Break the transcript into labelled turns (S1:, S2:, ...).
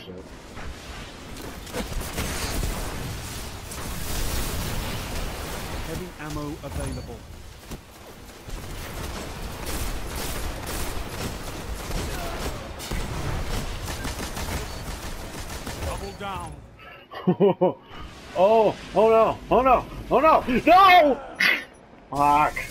S1: shit.
S2: Heavy ammo available. Double down.
S1: Oh no! Oh no! Oh no! No! Fuck!